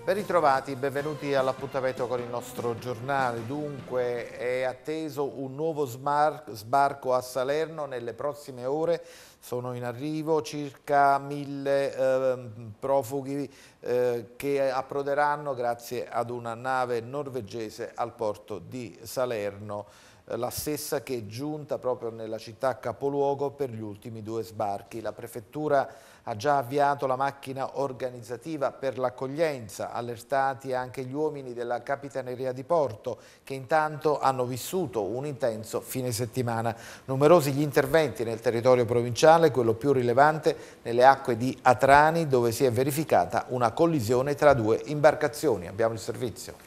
Ben ritrovati, benvenuti all'appuntamento con il nostro giornale. Dunque è atteso un nuovo sbarco a Salerno nelle prossime ore. Sono in arrivo circa 1000 profughi che approderanno grazie ad una nave norvegese al porto di Salerno, la stessa che è giunta proprio nella città capoluogo per gli ultimi 2 sbarchi. La prefettura ha già avviato la macchina organizzativa per l'accoglienza, allertati anche gli uomini della Capitaneria di Porto che intanto hanno vissuto un intenso fine settimana. Numerosi gli interventi nel territorio provinciale, quello più rilevante nelle acque di Atrani dove si è verificata una collisione tra 2 imbarcazioni. Abbiamo il servizio.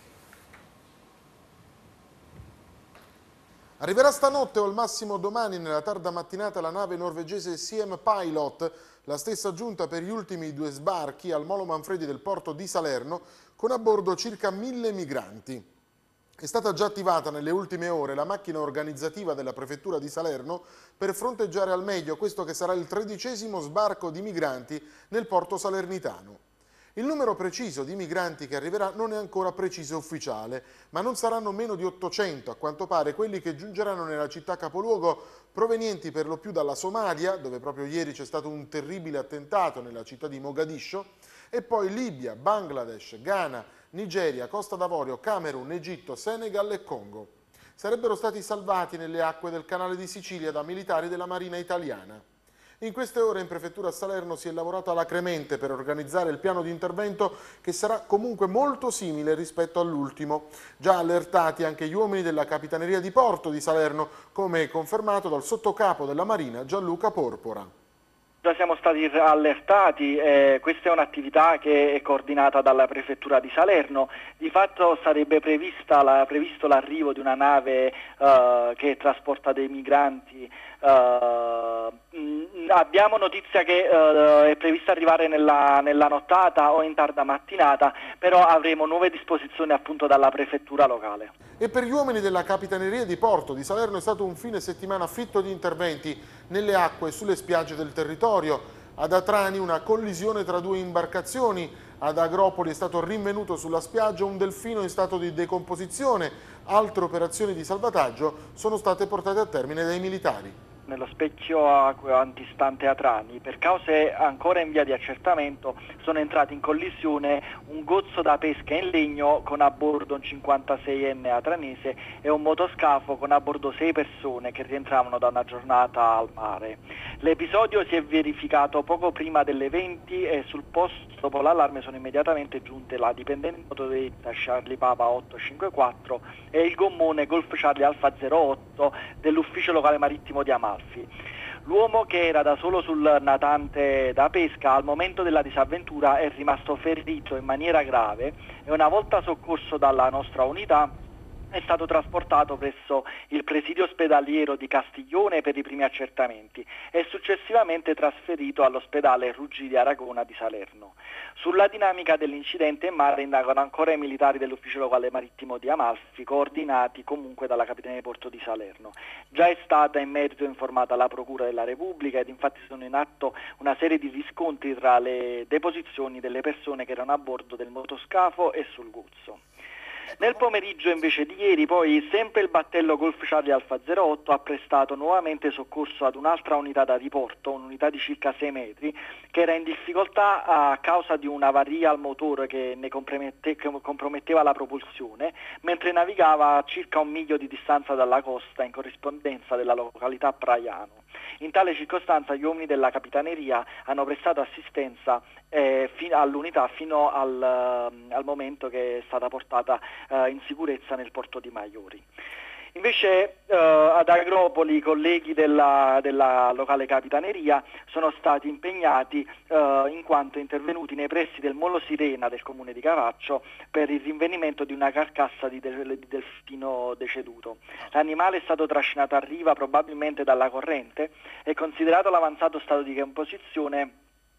Arriverà stanotte o al massimo domani nella tarda mattinata la nave norvegese Siem Pilot, la stessa giunta per gli ultimi 2 sbarchi al Molo Manfredi del porto di Salerno, con a bordo circa 1000 migranti. È stata già attivata nelle ultime ore la macchina organizzativa della prefettura di Salerno per fronteggiare al meglio questo che sarà il 13° sbarco di migranti nel porto salernitano. Il numero preciso di migranti che arriverà non è ancora preciso e ufficiale, ma non saranno meno di 800 a quanto pare quelli che giungeranno nella città capoluogo, provenienti per lo più dalla Somalia, dove proprio ieri c'è stato un terribile attentato nella città di Mogadiscio, e poi Libia, Bangladesh, Ghana, Nigeria, Costa d'Avorio, Camerun, Egitto, Senegal e Congo. Sarebbero stati salvati nelle acque del canale di Sicilia da militari della Marina italiana. In queste ore in prefettura a Salerno si è lavorato alacremente per organizzare il piano di intervento che sarà comunque molto simile rispetto all'ultimo. Già allertati anche gli uomini della Capitaneria di Porto di Salerno, come confermato dal sottocapo della Marina Gianluca Porpora. Già siamo stati allertati, questa è un'attività che è coordinata dalla prefettura di Salerno. Di fatto sarebbe previsto l'arrivo di una nave che trasporta dei migranti. Abbiamo notizia che è prevista arrivare nella nottata o in tarda mattinata, però avremo nuove disposizioni appunto dalla prefettura locale. E per gli uomini della Capitaneria di Porto di Salerno è stato un fine settimana fitto di interventi nelle acque e sulle spiagge del territorio. Ad Atrani una collisione tra 2 imbarcazioni, ad Agropoli è stato rinvenuto sulla spiaggia un delfino in stato di decomposizione, altre operazioni di salvataggio sono state portate a termine dai militari. Nello specchio antistante Atrani, per cause ancora in via di accertamento, sono entrati in collisione un gozzo da pesca in legno con a bordo un 56enne atranese e un motoscafo con a bordo 6 persone che rientravano da una giornata al mare. L'episodio si è verificato poco prima delle 20 e sul posto dopo l'allarme sono immediatamente giunte la dipendente motoretta Charlie Papa 854 e il gommone Golf Charlie Alfa 08 dell'ufficio locale marittimo di Amalfi. L'uomo, che era da solo sul natante da pesca, al momento della disavventura è rimasto ferito in maniera grave e una volta soccorso dalla nostra unità è stato trasportato presso il presidio ospedaliero di Castiglione per i primi accertamenti e successivamente trasferito all'ospedale Ruggi di Aragona di Salerno. Sulla dinamica dell'incidente in mare indagano ancora i militari dell'ufficio locale marittimo di Amalfi, coordinati comunque dalla Capitaneria di Porto di Salerno. Già è stata in merito informata la Procura della Repubblica ed infatti sono in atto una serie di riscontri tra le deposizioni delle persone che erano a bordo del motoscafo e sul gozzo. Nel pomeriggio invece di ieri poi sempre il battello Golf Charlie Alfa 08 ha prestato nuovamente soccorso ad un'altra unità da diporto, un'unità di circa 6 metri, che era in difficoltà a causa di un'avaria al motore che ne comprometteva la propulsione, mentre navigava a circa 1 miglio di distanza dalla costa in corrispondenza della località Praiano. In tale circostanza gli uomini della Capitaneria hanno prestato assistenza all'unità fino al momento che è stata portata in sicurezza nel porto di Maiori. Invece ad Agropoli i colleghi della locale Capitaneria sono stati impegnati in quanto intervenuti nei pressi del Molo Sirena del comune di Cavaccio per il rinvenimento di una carcassa di delfino deceduto. L'animale è stato trascinato a riva probabilmente dalla corrente e considerato l'avanzato stato di decomposizione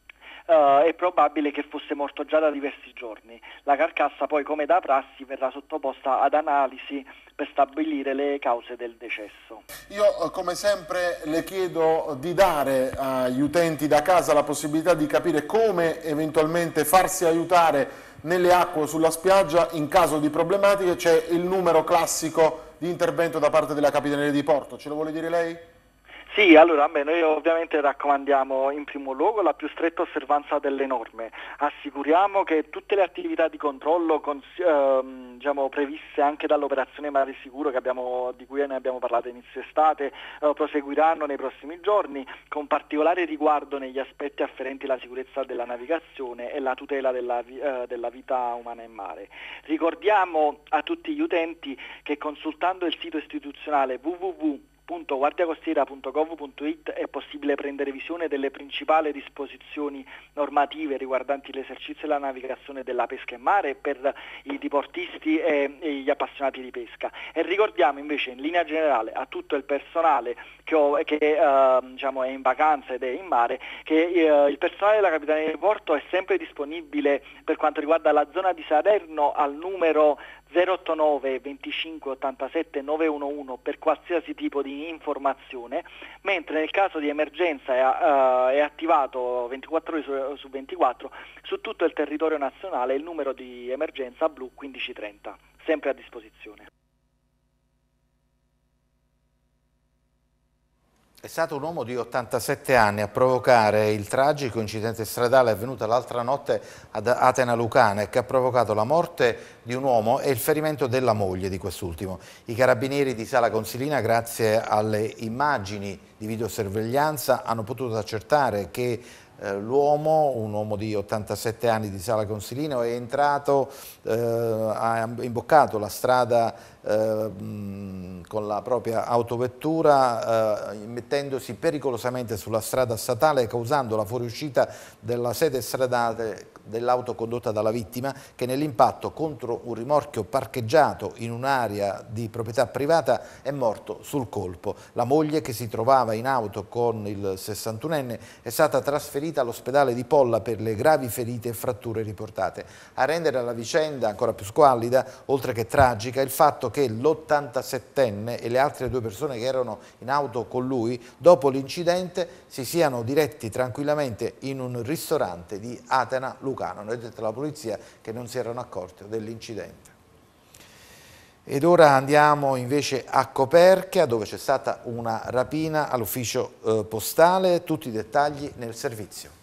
è probabile che fosse morto già da diversi giorni. La carcassa poi, come da prassi, verrà sottoposta ad analisi per stabilire le cause del decesso. Io come sempre le chiedo di dare agli utenti da casa la possibilità di capire come eventualmente farsi aiutare nelle acque o sulla spiaggia. In caso di problematiche c'è il numero classico di intervento da parte della Capitaneria di Porto. Ce lo vuole dire lei? Sì, allora noi ovviamente raccomandiamo in primo luogo la più stretta osservanza delle norme, assicuriamo che tutte le attività di controllo previste anche dall'operazione Mare Sicuro di cui ne abbiamo parlato inizio estate proseguiranno nei prossimi giorni, con particolare riguardo negli aspetti afferenti alla sicurezza della navigazione e la tutela della vita umana in mare. Ricordiamo a tutti gli utenti che consultando il sito istituzionale www.guardiacostiera.gov.it è possibile prendere visione delle principali disposizioni normative riguardanti l'esercizio e la navigazione della pesca in mare per i diportisti e gli appassionati di pesca. E ricordiamo invece in linea generale a tutto il personale che è in vacanza ed è in mare che il personale della Capitaneria di Porto è sempre disponibile per quanto riguarda la zona di Salerno al numero 089 25 87 911 per qualsiasi tipo di informazione, mentre nel caso di emergenza è attivato 24 ore su 24 su tutto il territorio nazionale il numero di emergenza blu 1530, sempre a disposizione. È stato un uomo di 87 anni a provocare il tragico incidente stradale avvenuto l'altra notte ad Atena Lucana e che ha provocato la morte di un uomo e il ferimento della moglie di quest'ultimo. I carabinieri di Sala Consilina, grazie alle immagini di videosorveglianza, hanno potuto accertare che l'uomo, un uomo di 87 anni di Sala Consilino, è entrato, ha imboccato la strada con la propria autovettura, mettendosi pericolosamente sulla strada statale, causando la fuoriuscita della sede stradale dell'auto condotta dalla vittima, che nell'impatto contro un rimorchio parcheggiato in un'area di proprietà privata è morto sul colpo. La moglie, che si trovava in auto con il 61enne, è stata trasferita all'ospedale di Polla per le gravi ferite e fratture riportate. A rendere la vicenda ancora più squallida, oltre che tragica, il fatto che l'87enne e le altre due persone che erano in auto con lui, dopo l'incidente, si siano diretti tranquillamente in un ristorante di Atena Lucano. Hanno detto alla polizia che non si erano accorti dell'incidente. Ed ora andiamo invece a Coperchia, dove c'è stata una rapina all'ufficio postale. Tutti i dettagli nel servizio.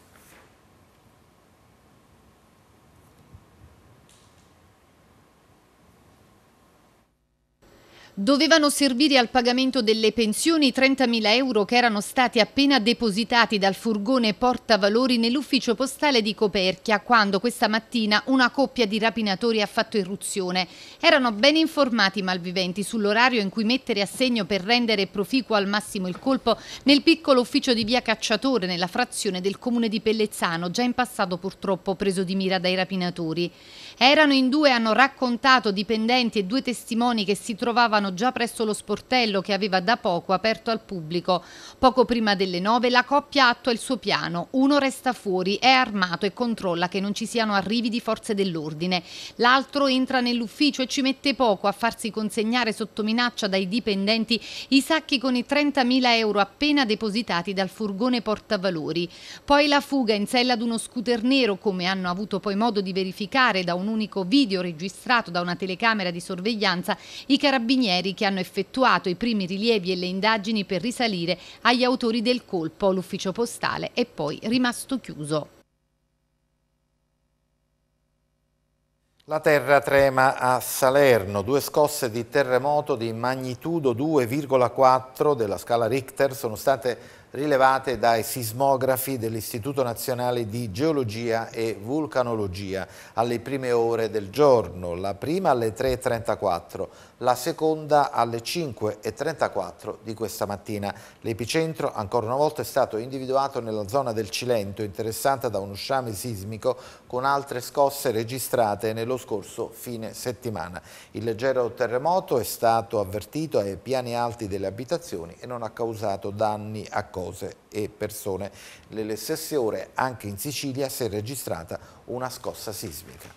Dovevano servire al pagamento delle pensioni 30.000 euro che erano stati appena depositati dal furgone portavalori nell'ufficio postale di Coperchia, quando questa mattina una coppia di rapinatori ha fatto irruzione. Erano ben informati i malviventi sull'orario in cui mettere a segno per rendere proficuo al massimo il colpo nel piccolo ufficio di via Cacciatore, nella frazione del comune di Pellezzano, già in passato purtroppo preso di mira dai rapinatori. Erano in due, hanno raccontato dipendenti e due testimoni che si trovavano già presso lo sportello che aveva da poco aperto al pubblico. Poco prima delle 9 la coppia attua il suo piano. Uno resta fuori, è armato e controlla che non ci siano arrivi di forze dell'ordine. L'altro entra nell'ufficio e ci mette poco a farsi consegnare sotto minaccia dai dipendenti i sacchi con i 30.000 euro appena depositati dal furgone portavalori. Poi la fuga in sella ad uno scooter nero, come hanno avuto poi modo di verificare da un unico video registrato da una telecamera di sorveglianza i carabinieri, che hanno effettuato i primi rilievi e le indagini per risalire agli autori del colpo. L'ufficio postale è poi rimasto chiuso. La terra trema a Salerno. 2 scosse di terremoto di magnitudo 2,4 della scala Richter sono state rilevate dai sismografi dell'Istituto Nazionale di Geologia e Vulcanologia alle prime ore del giorno, la prima alle 3:34, la seconda alle 5:34 di questa mattina. L'epicentro ancora una volta è stato individuato nella zona del Cilento, interessata da uno sciame sismico con altre scosse registrate nello scorso fine settimana. Il leggero terremoto è stato avvertito ai piani alti delle abitazioni e non ha causato danni a cose e persone. Nelle stesse ore anche in Sicilia si è registrata una scossa sismica.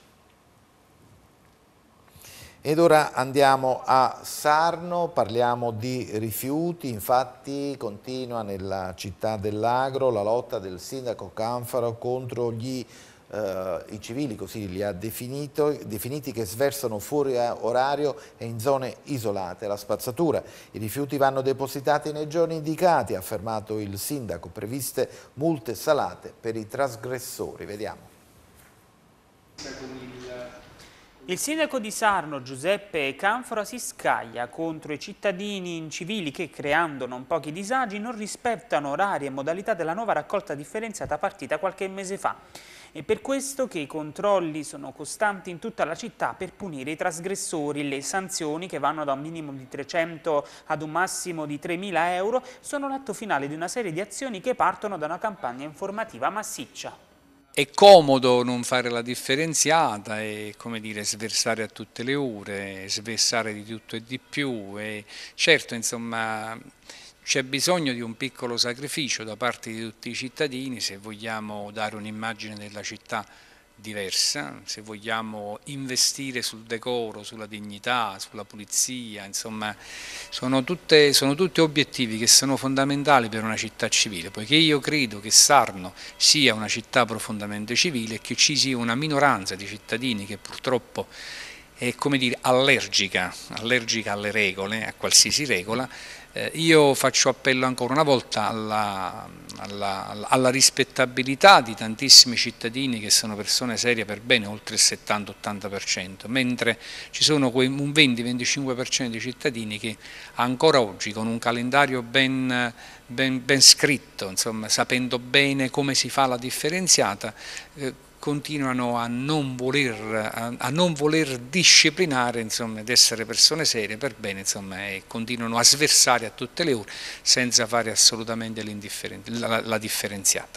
Ed ora andiamo a Sarno, parliamo di rifiuti. Infatti continua nella città dell'Agro la lotta del sindaco Canfaro contro gli i civili, così li ha definiti, che sversano fuori orario e in zone isolate la spazzatura. I rifiuti vanno depositati nei giorni indicati, ha affermato il sindaco, previste multe salate per i trasgressori. Vediamo. Il sindaco di Sarno, Giuseppe Canfora, si scaglia contro i cittadini incivili che, creando non pochi disagi, non rispettano orari e modalità della nuova raccolta differenziata partita qualche mese fa. È per questo che i controlli sono costanti in tutta la città per punire i trasgressori. Le sanzioni, che vanno da un minimo di 300 ad un massimo di 3.000 euro, sono l'atto finale di una serie di azioni che partono da una campagna informativa massiccia. È comodo non fare la differenziata e, come dire, sversare a tutte le ore, sversare di tutto e di più, e certo, insomma, c'è bisogno di un piccolo sacrificio da parte di tutti i cittadini se vogliamo dare un'immagine della città diversa, se vogliamo investire sul decoro, sulla dignità, sulla pulizia, insomma sono tutti obiettivi che sono fondamentali per una città civile, poiché io credo che Sarno sia una città profondamente civile e che ci sia una minoranza di cittadini che purtroppo è, come dire, allergica alle regole, a qualsiasi regola. Io faccio appello ancora una volta alla rispettabilità di tantissimi cittadini che sono persone serie per bene, oltre il 70-80%, mentre ci sono un 20-25% di cittadini che ancora oggi, con un calendario ben scritto, insomma, sapendo bene come si fa la differenziata, continuano a non voler disciplinare, insomma, ad essere persone serie per bene, insomma, e continuano a sversare a tutte le ore senza fare assolutamente la differenziata.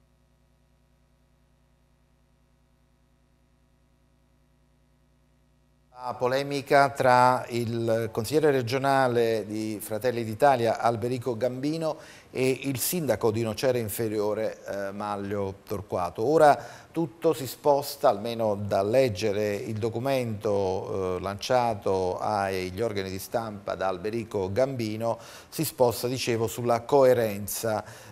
La polemica tra il consigliere regionale di Fratelli d'Italia Alberico Gambino e il sindaco di Nocera Inferiore Manlio Torquato. Ora tutto si sposta, almeno da leggere il documento lanciato agli organi di stampa da Alberico Gambino, si sposta, dicevo, sulla coerenza.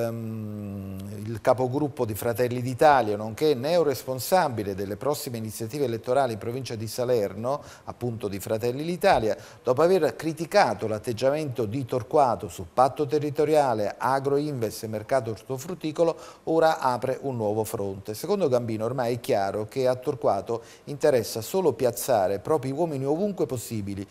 Il capogruppo di Fratelli d'Italia, nonché neoresponsabile delle prossime iniziative elettorali in provincia di Salerno, appunto di Fratelli d'Italia, dopo aver criticato l'atteggiamento di Torquato su patto territoriale, agroinvest e mercato ortofrutticolo, ora apre un nuovo fronte. Secondo Gambino ormai è chiaro che a Torquato interessa solo piazzare propri uomini ovunque possibili,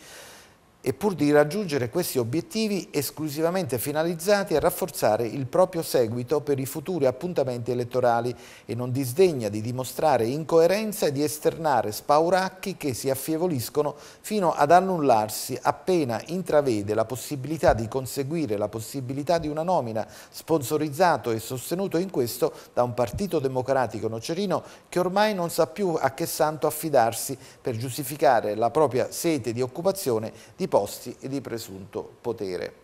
e pur di raggiungere questi obiettivi esclusivamente finalizzati a rafforzare il proprio seguito per i futuri appuntamenti elettorali, e non disdegna di dimostrare incoerenza e di esternare spauracchi che si affievoliscono fino ad annullarsi appena intravede la possibilità di conseguire la possibilità di una nomina, sponsorizzato e sostenuto in questo da un partito democratico nocerino che ormai non sa più a che santo affidarsi per giustificare la propria sete di occupazione di posti e di presunto potere.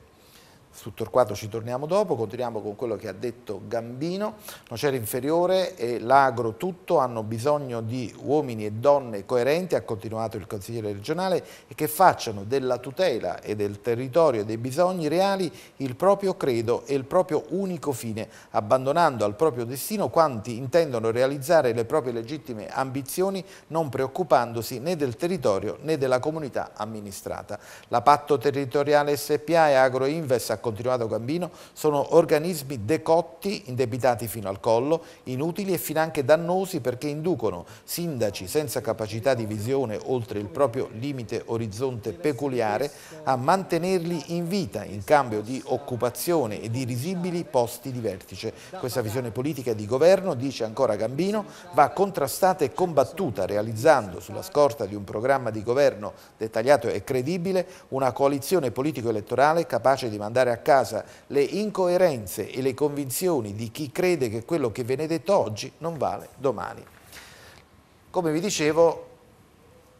Su Torquato ci torniamo dopo, continuiamo con quello che ha detto Gambino. Nocera Inferiore e l'agro tutto hanno bisogno di uomini e donne coerenti, ha continuato il consigliere regionale, e che facciano della tutela e del territorio e dei bisogni reali il proprio credo e il proprio unico fine, abbandonando al proprio destino quanti intendono realizzare le proprie legittime ambizioni, non preoccupandosi né del territorio né della comunità amministrata. La Patto Territoriale SPA e Agroinvest, ha continuato Gambino, sono organismi decotti, indebitati fino al collo, inutili e finanche dannosi, perché inducono sindaci senza capacità di visione oltre il proprio limite orizzonte peculiare a mantenerli in vita in cambio di occupazione e di risibili posti di vertice. Questa visione politica e di governo, dice ancora Gambino, va contrastata e combattuta, realizzando sulla scorta di un programma di governo dettagliato e credibile una coalizione politico-elettorale capace di mandare a casa le incoerenze e le convinzioni di chi crede che quello che viene detto oggi non vale domani. Come vi dicevo,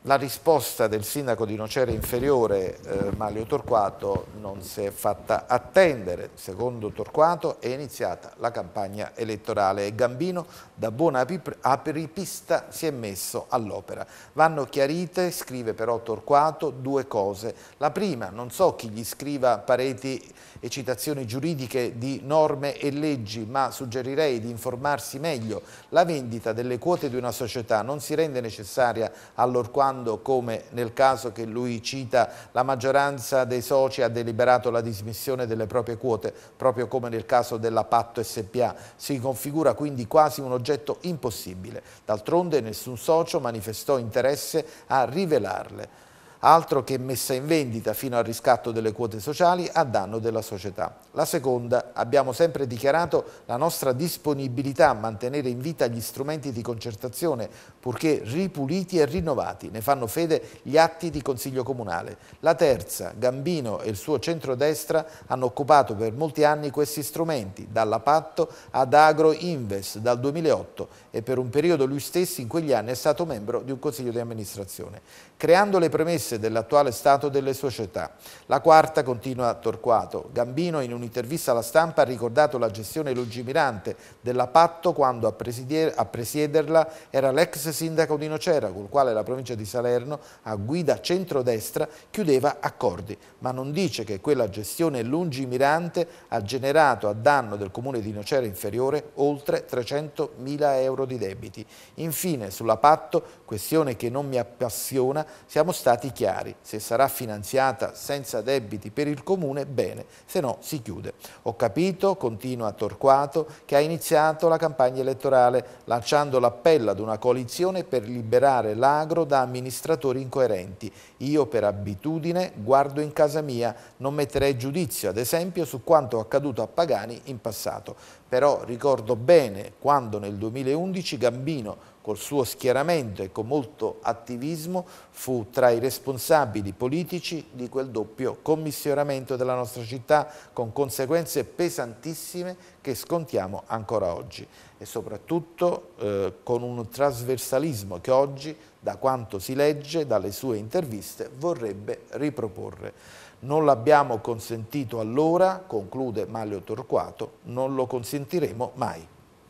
La risposta del sindaco di Nocera Inferiore, Manlio Torquato, non si è fatta attendere. Secondo Torquato è iniziata la campagna elettorale e Gambino, da buona apripista, si è messo all'opera. Vanno chiarite, scrive però Torquato, due cose. La prima, non so chi gli scriva pareti e citazioni giuridiche di norme e leggi, ma suggerirei di informarsi meglio. La vendita delle quote di una società non si rende necessaria allorquando, come nel caso che lui cita, la maggioranza dei soci ha deliberato la dismissione delle proprie quote, proprio come nel caso della Patto SpA. Si configura quindi quasi un oggetto impossibile. D'altronde nessun socio manifestò interesse a rivelarle. Altro che messa in vendita fino al riscatto delle quote sociali a danno della società. La seconda, abbiamo sempre dichiarato la nostra disponibilità a mantenere in vita gli strumenti di concertazione, purché ripuliti e rinnovati. Ne fanno fede gli atti di Consiglio Comunale. La terza, Gambino e il suo centrodestra hanno occupato per molti anni questi strumenti, dalla Patto ad Agro Invest dal 2008, e per un periodo lui stesso in quegli anni è stato membro di un consiglio di amministrazione, creando le premesse dell'attuale stato delle società. La quarta, continua Torquato, Gambino in un'intervista alla stampa ha ricordato la gestione lungimirante della Patto quando a presiederla era l'ex sindaco di Nocera, col quale la provincia di Salerno, a guida centrodestra, chiudeva accordi, ma non dice che quella gestione lungimirante ha generato a danno del comune di Nocera Inferiore oltre 300.000 euro di debiti. Infine, sulla Patto, questione che non mi appassiona, siamo stati chiari: se sarà finanziata senza debiti per il comune, bene, se no si chiude. Ho capito, continua Torquato, che ha iniziato la campagna elettorale lanciando l'appello ad una coalizione per liberare l'agro da amministratori incoerenti. Io per abitudine guardo in casa mia, non metterei giudizio ad esempio su quanto accaduto a Pagani in passato, però ricordo bene quando nel 2011 Gambino, col suo schieramento e con molto attivismo, fu tra i responsabili politici di quel doppio commissionamento della nostra città, con conseguenze pesantissime che scontiamo ancora oggi, e soprattutto con un trasversalismo che oggi, da quanto si legge dalle sue interviste, vorrebbe riproporre. Non l'abbiamo consentito allora, conclude Manlio Torquato, non lo consentiremo mai.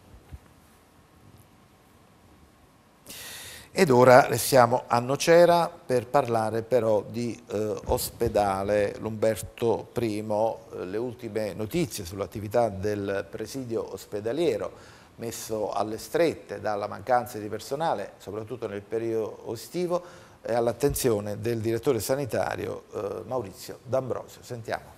Ed ora restiamo a Nocera per parlare però di ospedale Umberto I, le ultime notizie sull'attività del presidio ospedaliero messo alle strette dalla mancanza di personale, soprattutto nel periodo estivo, e all'attenzione del direttore sanitario Maurizio D'Ambrosio. Sentiamo.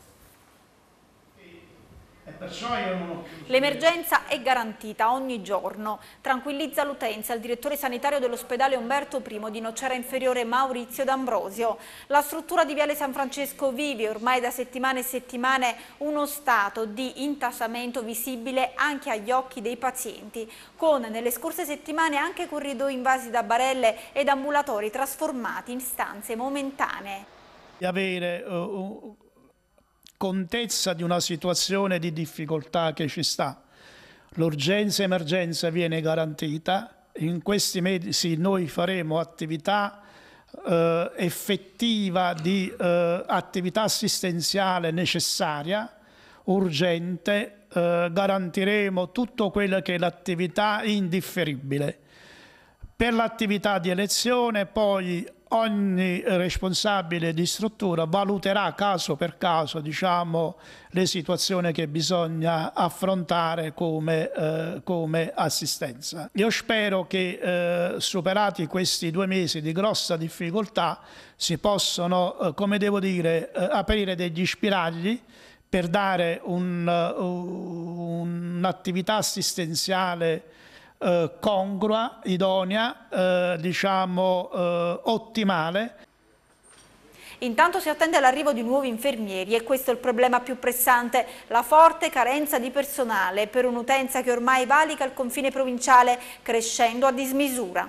L'emergenza è garantita ogni giorno, tranquillizza l'utenza il direttore sanitario dell'ospedale Umberto I di Nocera Inferiore Maurizio D'Ambrosio. La struttura di Viale San Francesco vive ormai da settimane e settimane uno stato di intasamento visibile anche agli occhi dei pazienti, con nelle scorse settimane anche corridoi invasi da barelle ed ambulatori trasformati in stanze momentanee. Di avere contezza di una situazione di difficoltà che ci sta. L'urgenza e emergenza viene garantita. In questi mesi noi faremo attività effettiva di attività assistenziale necessaria, urgente, garantiremo tutto quello che è l'attività indifferibile. Per l'attività di elezione poi ogni responsabile di struttura valuterà caso per caso, diciamo, le situazioni che bisogna affrontare come assistenza. Io spero che superati questi 2 mesi di grossa difficoltà si possano, come devo dire, aprire degli spiragli per dare un'attività assistenziale congrua, idonea, diciamo ottimale. Intanto si attende l'arrivo di nuovi infermieri e questo è il problema più pressante, la forte carenza di personale per un'utenza che ormai valica il confine provinciale, crescendo a dismisura.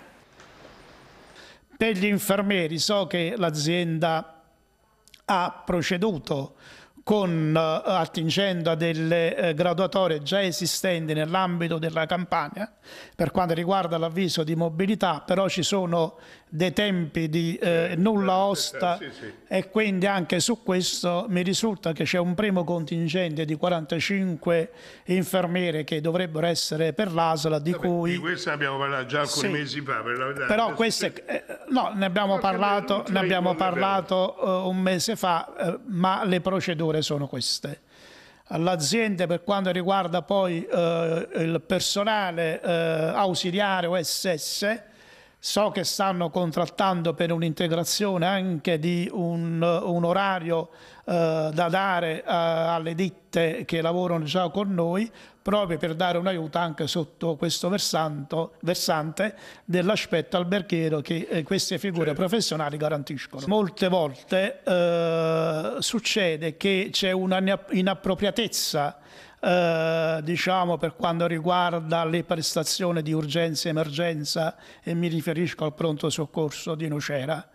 Per gli infermieri so che l'azienda ha proceduto attingendo a delle graduatorie già esistenti nell'ambito della Campania per quanto riguarda l'avviso di mobilità, però ci sono dei tempi di nulla osta e quindi anche su questo mi risulta che c'è un primo contingente di 45 infermiere che dovrebbero essere per l'ASL, di cui... Di questo ne abbiamo parlato già alcuni mesi fa. Però queste... no, ne abbiamo parlato un mese fa, ma le procedure sono queste. L'azienda, per quanto riguarda poi il personale ausiliare OSS, so che stanno contrattando per un'integrazione anche di un orario da dare alle ditte che lavorano già con noi, proprio per dare un aiuto anche sotto questo versante dell'aspetto alberghiero che queste figure professionali garantiscono. Molte volte succede che c'è una inappropriatezza diciamo per quanto riguarda le prestazioni di urgenza e emergenza, e mi riferisco al pronto soccorso di Nocera.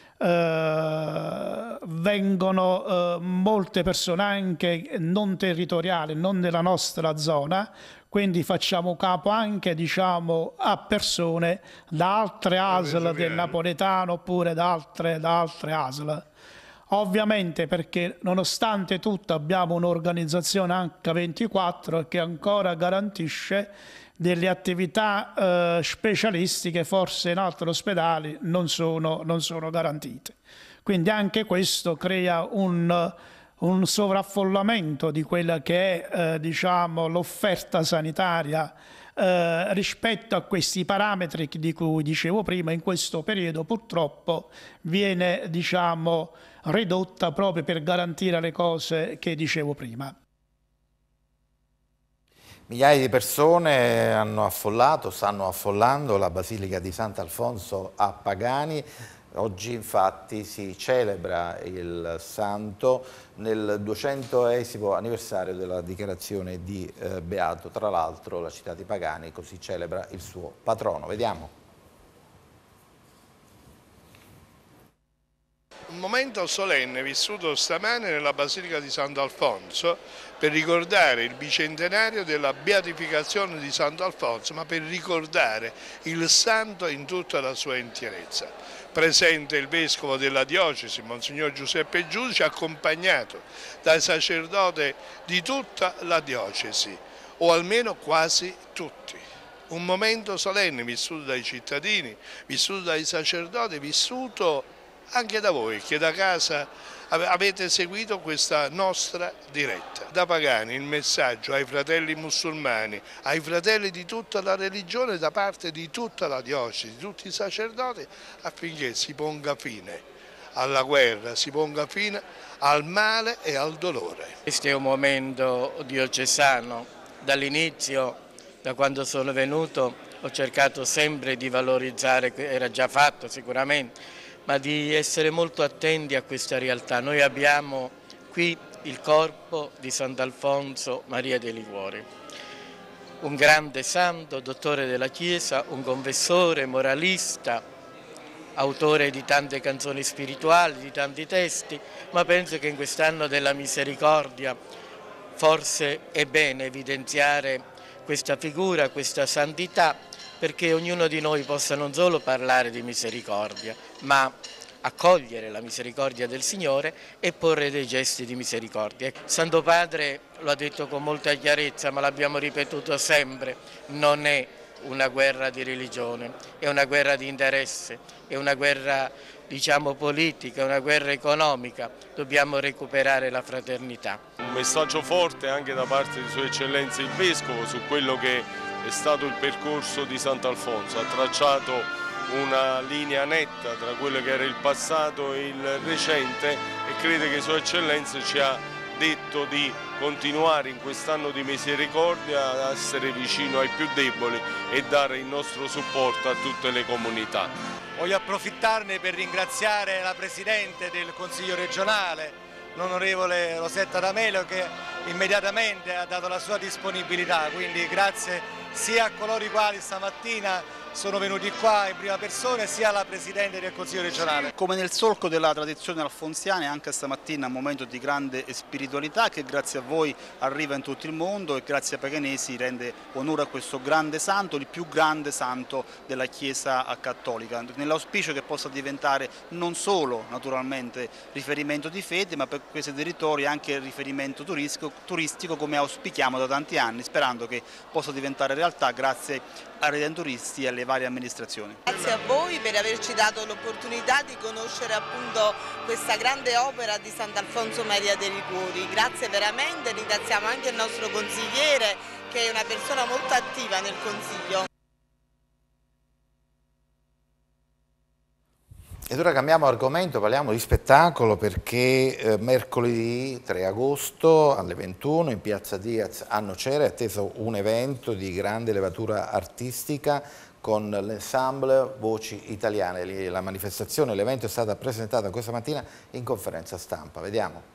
Vengono molte persone anche non territoriali, non nella nostra zona, quindi facciamo capo anche, diciamo, a persone da altre ASL del napoletano oppure da altre ASL. Ovviamente perché nonostante tutto abbiamo un'organizzazione H24 che ancora garantisce delle attività specialistiche, forse in altri ospedali non sono garantite. Quindi anche questo crea un sovraffollamento di quella che è diciamo, l'offerta sanitaria rispetto a questi parametri di cui dicevo prima. In questo periodo purtroppo viene diciamo, ridotta proprio per garantire le cose che dicevo prima. Migliaia di persone stanno affollando la Basilica di Sant'Alfonso a Pagani. Oggi infatti si celebra il santo nel 200° anniversario della dichiarazione di Beato. Tra l'altro la città di Pagani così celebra il suo patrono. Vediamo. Un momento solenne vissuto stamane nella Basilica di Sant'Alfonso per ricordare il bicentenario della beatificazione di Sant'Alfonso, ma per ricordare il santo in tutta la sua interezza. Presente il vescovo della diocesi, Monsignor Giuseppe Giudice, accompagnato dai sacerdoti di tutta la diocesi, o almeno quasi tutti. Un momento solenne vissuto dai cittadini, vissuto dai sacerdoti, vissuto anche da voi che da casa avete seguito questa nostra diretta. Da Pagani il messaggio ai fratelli musulmani, ai fratelli di tutta la religione da parte di tutta la diocesi, di tutti i sacerdoti, affinché si ponga fine alla guerra, si ponga fine al male e al dolore. Questo è un momento diocesano. Dall'inizio, da quando sono venuto, ho cercato sempre di valorizzare, era già fatto sicuramente, ma di essere molto attenti a questa realtà. Noi abbiamo qui il corpo di Sant'Alfonso Maria dei Liguori, un grande santo, dottore della Chiesa, un confessore, moralista, autore di tante canzoni spirituali, di tanti testi, ma penso che in quest'anno della misericordia forse è bene evidenziare questa figura, questa santità, perché ognuno di noi possa non solo parlare di misericordia, ma accogliere la misericordia del Signore e porre dei gesti di misericordia. Santo Padre lo ha detto con molta chiarezza, ma l'abbiamo ripetuto sempre, non è una guerra di religione, è una guerra di interesse, è una guerra diciamo politica, è una guerra economica, dobbiamo recuperare la fraternità. Un messaggio forte anche da parte di Sua Eccellenza il Vescovo su quello che è stato il percorso di Sant'Alfonso, ha tracciato una linea netta tra quello che era il passato e il recente e crede che Sua Eccellenza ci ha detto di continuare in quest'anno di misericordia a essere vicino ai più deboli e dare il nostro supporto a tutte le comunità. Voglio approfittarne per ringraziare la Presidente del Consiglio regionale, l'onorevole Rosetta D'Amelio, che immediatamente ha dato la sua disponibilità, quindi grazie sia a coloro i quali stamattina sono venuti qua in prima persona, sia alla Presidente del Consiglio regionale. Come nel solco della tradizione alfonsiana, anche stamattina è un momento di grande spiritualità che grazie a voi arriva in tutto il mondo e grazie a Paganesi rende onore a questo grande santo, il più grande santo della Chiesa cattolica, nell'auspicio che possa diventare non solo naturalmente riferimento di fede, ma per questi territori anche riferimento turistico come auspichiamo da tanti anni, sperando che possa diventare realtà grazie ai redenturisti e alle varie amministrazioni. Grazie a voi per averci dato l'opportunità di conoscere appunto questa grande opera di Sant'Alfonso Maria dei Liguori. Grazie veramente, ringraziamo anche il nostro consigliere che è una persona molto attiva nel Consiglio. Ed ora cambiamo argomento, parliamo di spettacolo perché mercoledì 3 agosto alle 21 in Piazza Diaz a Nocera è atteso un evento di grande levatura artistica con l'ensemble Voci Italiane. La manifestazione, l'evento è stata presentata questa mattina in conferenza stampa. Vediamo.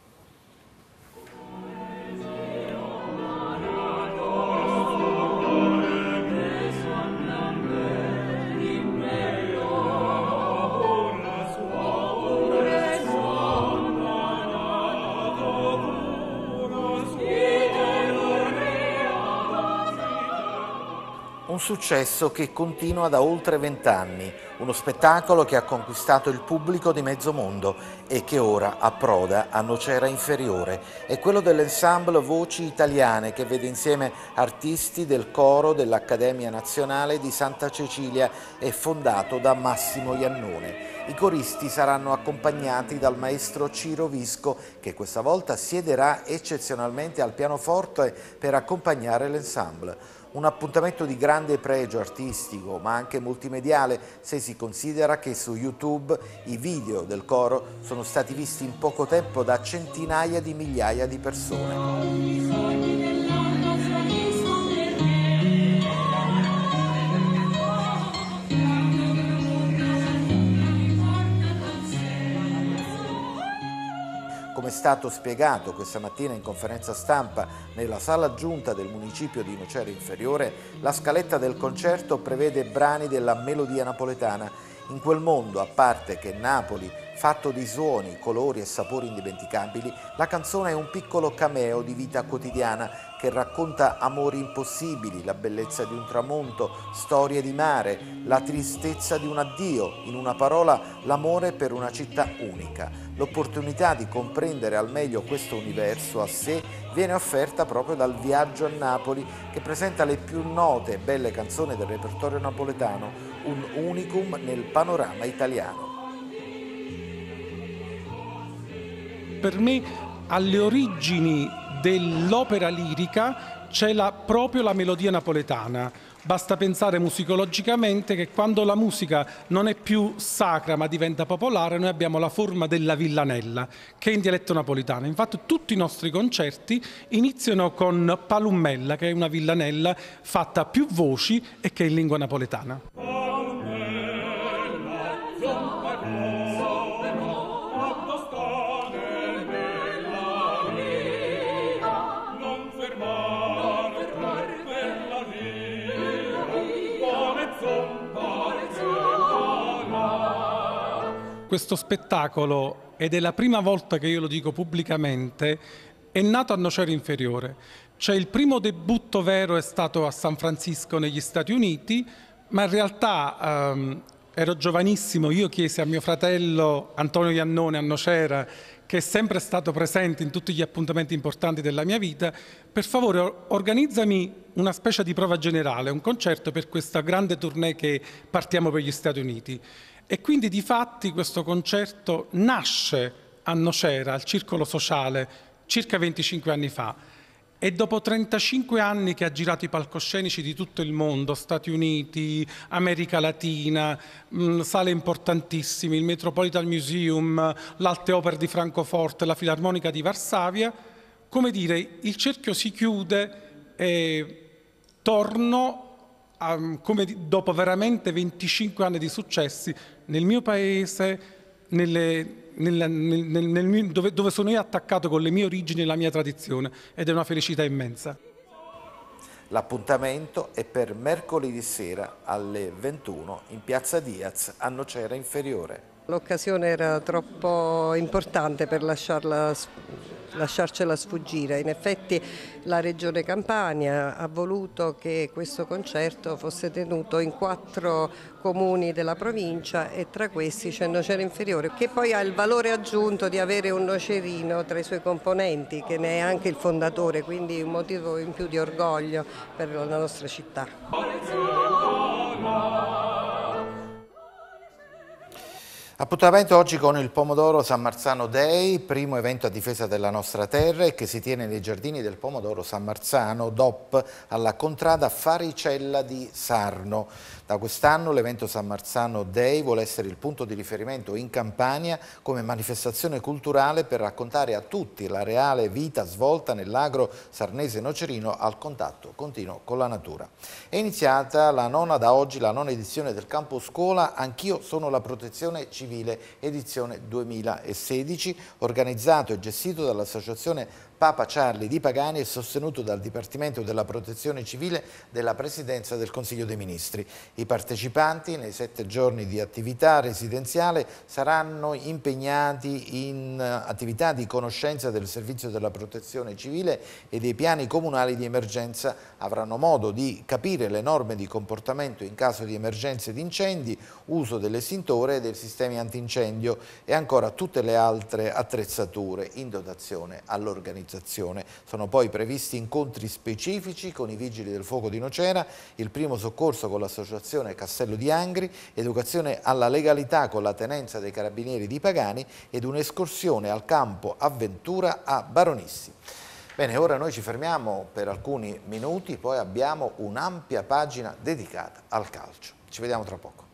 Un successo che continua da oltre 20 anni, uno spettacolo che ha conquistato il pubblico di mezzo mondo e che ora approda a Nocera Inferiore. È quello dell'ensemble Voci Italiane che vede insieme artisti del coro dell'Accademia Nazionale di Santa Cecilia e fondato da Massimo Iannone. I coristi saranno accompagnati dal maestro Ciro Visco che questa volta siederà eccezionalmente al pianoforte per accompagnare l'ensemble. Un appuntamento di grande pregio artistico ma anche multimediale se si considera che su YouTube i video del coro sono stati visti in poco tempo da centinaia di migliaia di persone. Come è stato spiegato questa mattina in conferenza stampa nella sala giunta del municipio di Nocera Inferiore, la scaletta del concerto prevede brani della melodia napoletana. In quel mondo, a parte che Napoli, fatto di suoni, colori e sapori indimenticabili, la canzone è un piccolo cameo di vita quotidiana che racconta amori impossibili, la bellezza di un tramonto, storie di mare, la tristezza di un addio, in una parola l'amore per una città unica. L'opportunità di comprendere al meglio questo universo a sé viene offerta proprio dal Viaggio a Napoli che presenta le più note e belle canzoni del repertorio napoletano, un unicum nel panorama italiano. Per me alle origini dell'opera lirica c'è proprio la melodia napoletana. Basta pensare musicologicamente che quando la musica non è più sacra ma diventa popolare, noi abbiamo la forma della villanella, che è in dialetto napoletano. Infatti tutti i nostri concerti iniziano con Palummella, che è una villanella fatta a più voci e che è in lingua napoletana. Questo spettacolo, ed è la prima volta che io lo dico pubblicamente, è nato a Nocera Inferiore. Cioè il primo debutto vero è stato a San Francisco negli Stati Uniti, ma in realtà ero giovanissimo, io chiesi a mio fratello Antonio Iannone a Nocera, che è sempre stato presente in tutti gli appuntamenti importanti della mia vita, per favore organizzami una specie di prova generale, un concerto per questa grande tournée che partiamo per gli Stati Uniti. E quindi di fatti questo concerto nasce a Nocera, al Circolo Sociale, circa 25 anni fa. E dopo 35 anni che ha girato i palcoscenici di tutto il mondo, Stati Uniti, America Latina, sale importantissime, il Metropolitan Museum, l'Alte Opere di Francoforte, la Filarmonica di Varsavia, come dire, il cerchio si chiude e torno dopo veramente 25 anni di successi nel mio paese, dove sono io attaccato con le mie origini e la mia tradizione, ed è una felicità immensa. L'appuntamento è per mercoledì sera alle 21 in Piazza Diaz a Nocera Inferiore. L'occasione era troppo importante per lasciarcela sfuggire. In effetti la Regione Campania ha voluto che questo concerto fosse tenuto in 4 comuni della provincia e tra questi c'è Nocera Inferiore, che poi ha il valore aggiunto di avere un nocerino tra i suoi componenti, che ne è anche il fondatore, quindi un motivo in più di orgoglio per la nostra città. Appuntamento oggi con il Pomodoro San Marzano Day, primo evento a difesa della nostra terra e che si tiene nei giardini del Pomodoro San Marzano DOP alla contrada Faricella di Sarno. Da quest'anno l'evento San Marzano Day vuole essere il punto di riferimento in Campania come manifestazione culturale per raccontare a tutti la reale vita svolta nell'agro sarnese nocerino al contatto continuo con la natura. È iniziata da oggi la nona edizione del Campo Scuola Anch'io sono la protezione civile edizione 2016, organizzato e gestito dall'associazione Papa Charlie di Pagani e sostenuto dal Dipartimento della Protezione Civile della Presidenza del Consiglio dei Ministri. I partecipanti nei 7 giorni di attività residenziale saranno impegnati in attività di conoscenza del servizio della protezione civile e dei piani comunali di emergenza. Avranno modo di capire le norme di comportamento in caso di emergenze di incendi, uso dell'estintore e dei sistemi antincendio e ancora tutte le altre attrezzature in dotazione all'organizzazione. Sono poi previsti incontri specifici con i Vigili del Fuoco di Nocera, il primo soccorso con l'associazione Castello di Angri, educazione alla legalità con la tenenza dei Carabinieri di Pagani ed un'escursione al campo avventura a Baronissi. Bene, ora noi ci fermiamo per alcuni minuti, poi abbiamo un'ampia pagina dedicata al calcio. Ci vediamo tra poco.